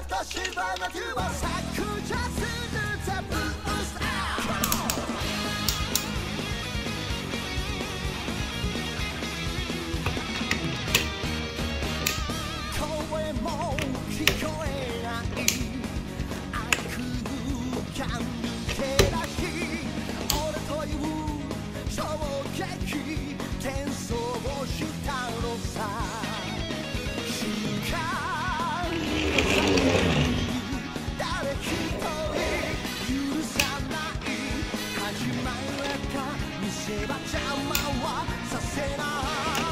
と芝の球を削除するザ・ブースター声も聞こえない空間抜け出し俺という衝撃転送したのさ瞬間誰一人許さない始まった見せ場邪魔はさせない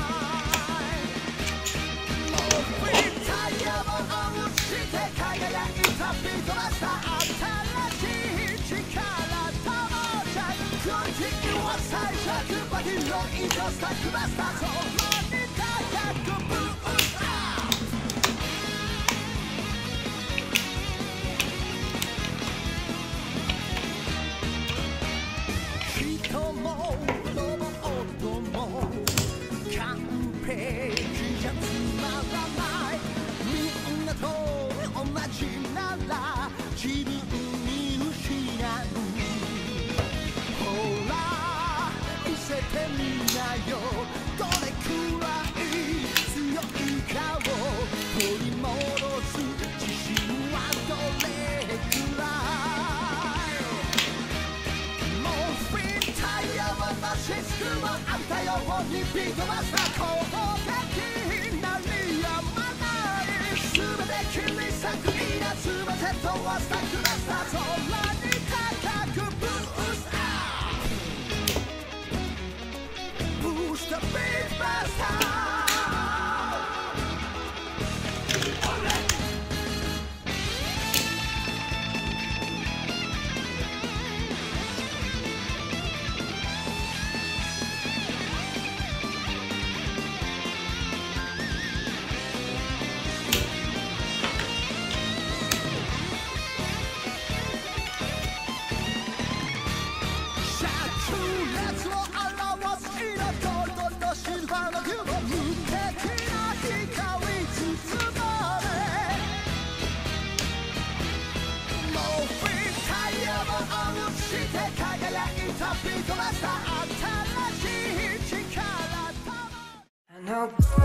輝いたビートマスター新しい力ともじゃクオリティは最弱バディロイドスタックマスターそのに高くブースター人もロボットも完璧じゃつまらないみんなと同じなら自分に失うほら見せてみなよどれくらい強いかを取り戻す自信はどれくらいもうフィンタイヤはのシステムあんたようにビートマスター攻撃鳴りやまない全て切り裂くいな全てとはスタックマスター空に高くブースターブースタービートマスタービートマスター新しい力と